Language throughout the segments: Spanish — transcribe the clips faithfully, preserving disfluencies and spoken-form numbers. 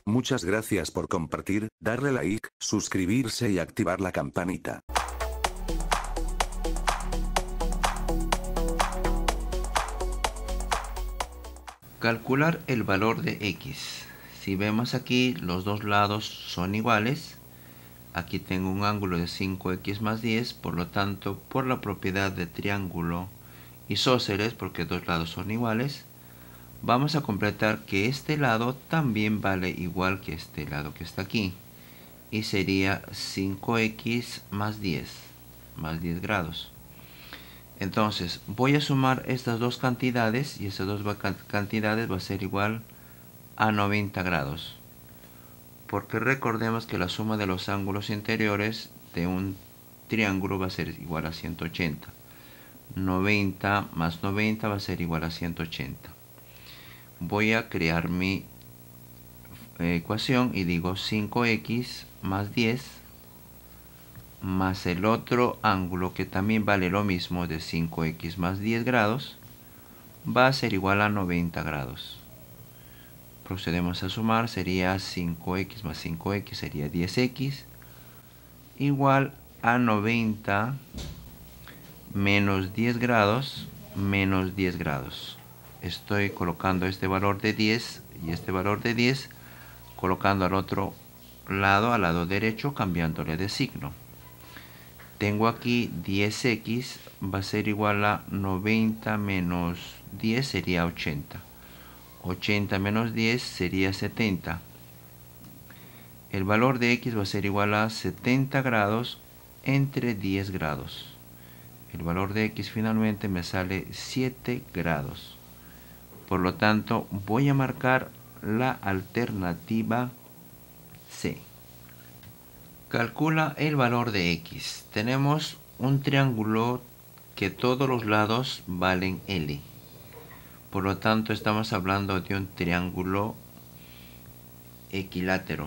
Muchas gracias por compartir, darle like, suscribirse y activar la campanita. Calcular el valor de x. Si vemos aquí, los dos lados son iguales. Aquí tengo un ángulo de cinco equis más diez, por lo tanto, por la propiedad de triángulo isósceles, porque dos lados son iguales, vamos a completar que este lado también vale igual que este lado que está aquí. Y sería cinco equis más diez, más diez grados. Entonces, voy a sumar estas dos cantidades y estas dos cantidades va a ser igual a noventa grados. Porque recordemos que la suma de los ángulos interiores de un triángulo va a ser igual a ciento ochenta. noventa más noventa va a ser igual a ciento ochenta. Voy a crear mi ecuación y digo cinco equis más diez más el otro ángulo que también vale lo mismo de cinco equis más diez grados va a ser igual a noventa grados. Procedemos a sumar, sería cinco equis más cinco equis sería diez equis igual a noventa menos diez grados menos diez grados. Estoy colocando este valor de diez y este valor de diez, colocando al otro lado, al lado derecho, cambiándole de signo. Tengo aquí diez equis va a ser igual a noventa menos diez sería ochenta. ochenta menos diez sería setenta. El valor de x va a ser igual a setenta grados entre diez grados. El valor de x finalmente me sale siete grados. Por lo tanto, voy a marcar la alternativa C. Calcula el valor de x. Tenemos un triángulo que todos los lados valen L. Por lo tanto, estamos hablando de un triángulo equilátero.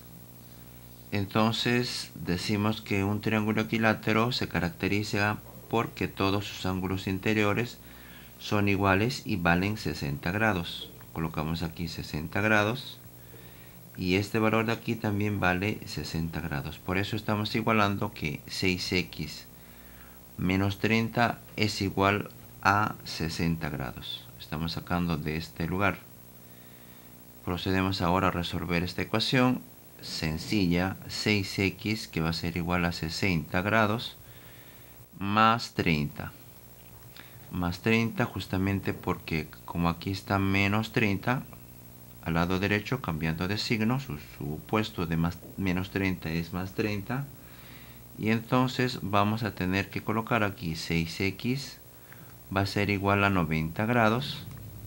Entonces, decimos que un triángulo equilátero se caracteriza porque todos sus ángulos interiores son iguales y valen sesenta grados. Colocamos aquí sesenta grados. Y este valor de aquí también vale sesenta grados. Por eso estamos igualando que seis equis menos treinta es igual a sesenta grados. Estamos sacando de este lugar. Procedemos ahora a resolver esta ecuación sencilla. seis equis que va a ser igual a sesenta grados más treinta. Más treinta justamente porque como aquí está menos treinta, al lado derecho cambiando de signo, su, su opuesto de más, menos treinta es más treinta. Y entonces vamos a tener que colocar aquí seis equis va a ser igual a noventa grados.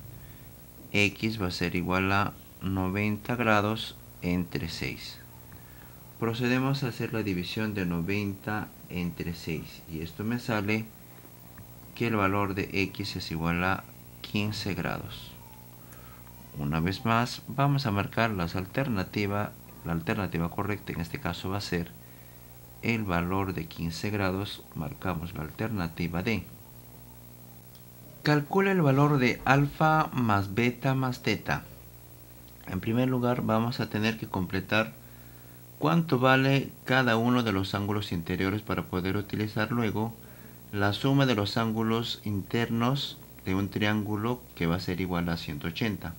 X va a ser igual a noventa grados entre seis. Procedemos a hacer la división de noventa entre seis. Y esto me sale que el valor de x es igual a quince grados. Una vez más, vamos a marcar las alternativas. La alternativa correcta en este caso va a ser el valor de quince grados. Marcamos la alternativa D. Calcula el valor de alfa más beta más teta. En primer lugar, vamos a tener que completar cuánto vale cada uno de los ángulos interiores para poder utilizar luego la suma de los ángulos internos de un triángulo que va a ser igual a ciento ochenta.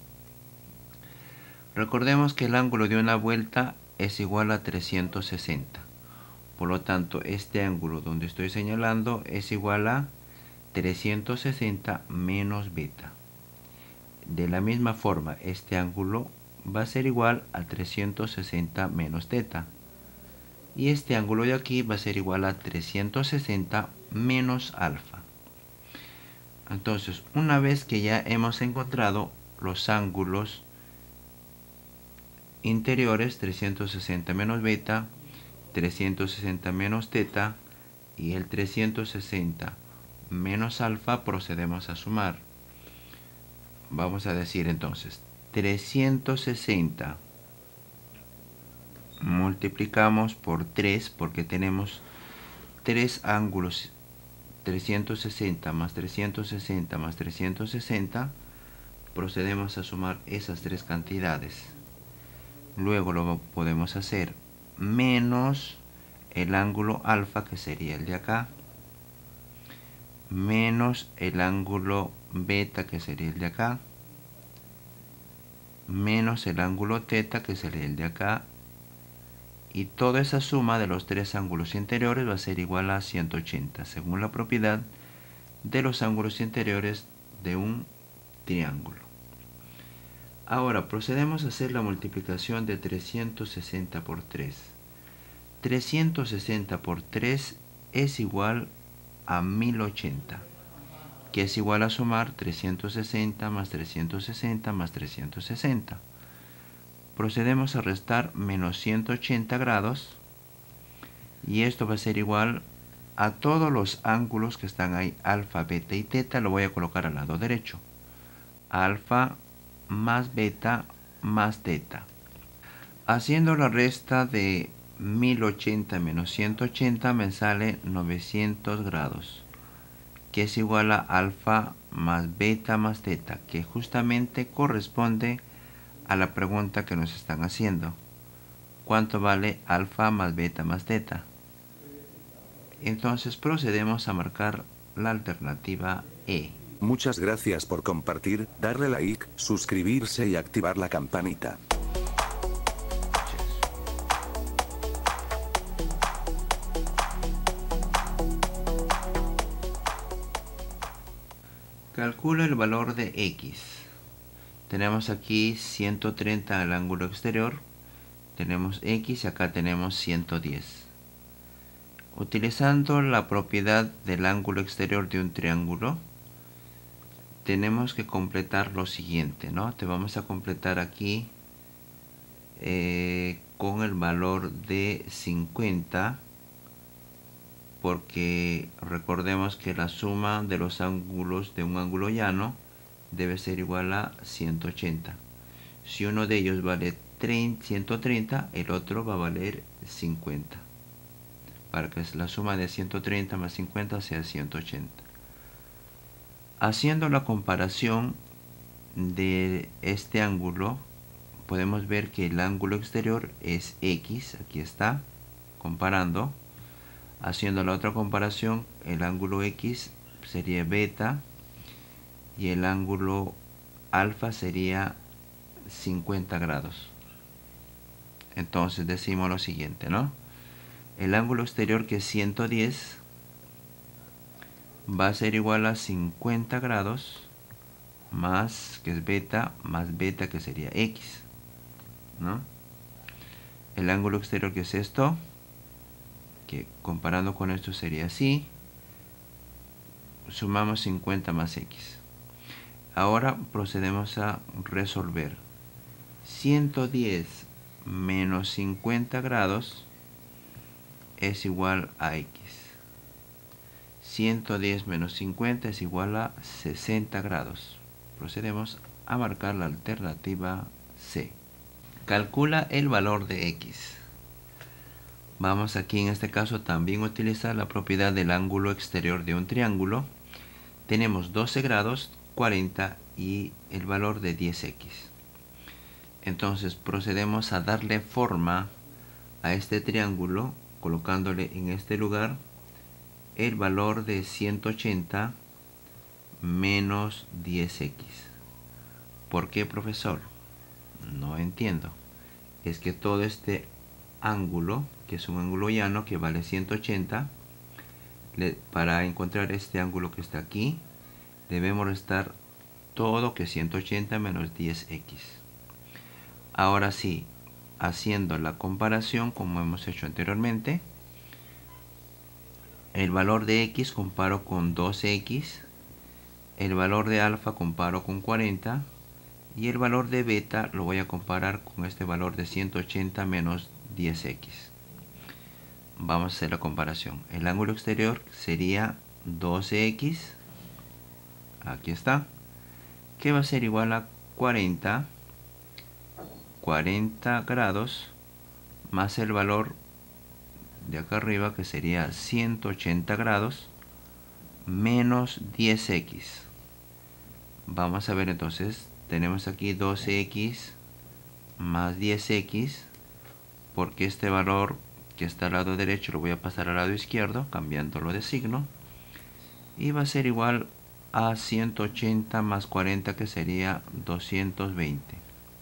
Recordemos que el ángulo de una vuelta es igual a trescientos sesenta. Por lo tanto, este ángulo donde estoy señalando es igual a trescientos sesenta menos beta. De la misma forma, este ángulo va a ser igual a trescientos sesenta menos teta. Y este ángulo de aquí va a ser igual a trescientos sesenta menos alfa. Entonces, una vez que ya hemos encontrado los ángulos interiores, trescientos sesenta menos beta, trescientos sesenta menos teta y el trescientos sesenta menos alfa, procedemos a sumar. Vamos a decir entonces trescientos sesenta multiplicamos por tres porque tenemos tres ángulos, trescientos sesenta más trescientos sesenta más trescientos sesenta. Procedemos a sumar esas tres cantidades. Luego lo podemos hacer menos el ángulo alfa, que sería el de acá, menos el ángulo beta, que sería el de acá, menos el ángulo teta, que sería el de acá, y toda esa suma de los tres ángulos interiores va a ser igual a ciento ochenta, según la propiedad de los ángulos interiores de un triángulo. Ahora procedemos a hacer la multiplicación de trescientos sesenta por tres. trescientos sesenta por tres es igual a mil ochenta, que es igual a sumar trescientos sesenta más trescientos sesenta más trescientos sesenta. Procedemos a restar menos ciento ochenta grados, y esto va a ser igual a todos los ángulos que están ahí, alfa, beta y teta. Lo voy a colocar al lado derecho. Alfa más beta más teta. Haciendo la resta de mil ochenta menos ciento ochenta me sale novecientos grados, que es igual a alfa más beta más teta, que justamente corresponde a la pregunta que nos están haciendo. ¿Cuánto vale alfa más beta más teta? Entonces procedemos a marcar la alternativa E. Muchas gracias por compartir, darle like, suscribirse y activar la campanita. Calcula el valor de X. Tenemos aquí ciento treinta al ángulo exterior. Tenemos X y acá tenemos ciento diez. Utilizando la propiedad del ángulo exterior de un triángulo, tenemos que completar lo siguiente, ¿no? Te vamos a completar aquí eh, con el valor de cincuenta, porque recordemos que la suma de los ángulos de un ángulo llano debe ser igual a ciento ochenta. Si uno de ellos vale ciento treinta, el otro va a valer cincuenta, para que la suma de ciento treinta más cincuenta sea ciento ochenta. Haciendo la comparación de este ángulo, podemos ver que el ángulo exterior es X, aquí está, comparando. Haciendo la otra comparación, el ángulo X sería beta y el ángulo alfa sería cincuenta grados. Entonces decimos lo siguiente, ¿no? El ángulo exterior, que es ciento diez, va a ser igual a cincuenta grados más, que es beta, más beta, que sería X, ¿no? El ángulo exterior, que es esto, que comparando con esto sería así, sumamos cincuenta más X. Ahora procedemos a resolver. ciento diez menos cincuenta grados es igual a X. ciento diez menos cincuenta es igual a sesenta grados. Procedemos a marcar la alternativa C. Calcula el valor de X. Vamos aquí en este caso también a utilizar la propiedad del ángulo exterior de un triángulo. Tenemos doce grados, cuarenta y el valor de diez X. Entonces procedemos a darle forma a este triángulo colocándole en este lugar el valor de ciento ochenta menos diez X. ¿Por qué, profesor? No entiendo. Es que todo este ángulo, que es un ángulo llano que vale ciento ochenta, le, para encontrar este ángulo que está aquí, debemos restar todo, que es ciento ochenta menos diez X. Ahora sí, haciendo la comparación como hemos hecho anteriormente, el valor de X comparo con doce X, el valor de alfa comparo con cuarenta, y el valor de beta lo voy a comparar con este valor de ciento ochenta menos diez X. Vamos a hacer la comparación. El ángulo exterior sería doce X, aquí está, que va a ser igual a cuarenta, cuarenta grados, más el valor de acá arriba, que sería ciento ochenta grados, menos diez X. Vamos a ver entonces, tenemos aquí doce X más diez equis, porque este valor que está al lado derecho lo voy a pasar al lado izquierdo, cambiándolo de signo, y va a ser igual a ciento ochenta más cuarenta, que sería doscientos veinte.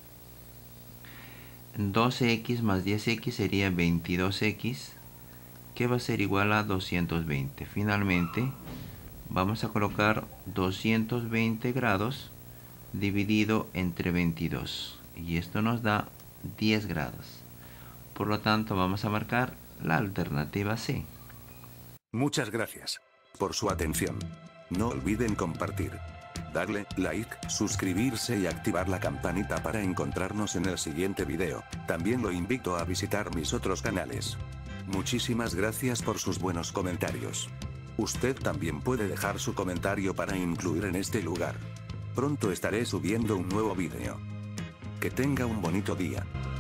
doce equis más diez equis sería veintidós equis, que va a ser igual a doscientos veinte. Finalmente, vamos a colocar doscientos veinte grados dividido entre veintidós, y esto nos da diez grados. Por lo tanto, vamos a marcar la alternativa C. Muchas gracias por su atención. No olviden compartir, darle like, suscribirse y activar la campanita para encontrarnos en el siguiente video. También lo invito a visitar mis otros canales. Muchísimas gracias por sus buenos comentarios. Usted también puede dejar su comentario para incluir en este lugar. Pronto estaré subiendo un nuevo video. Que tenga un bonito día.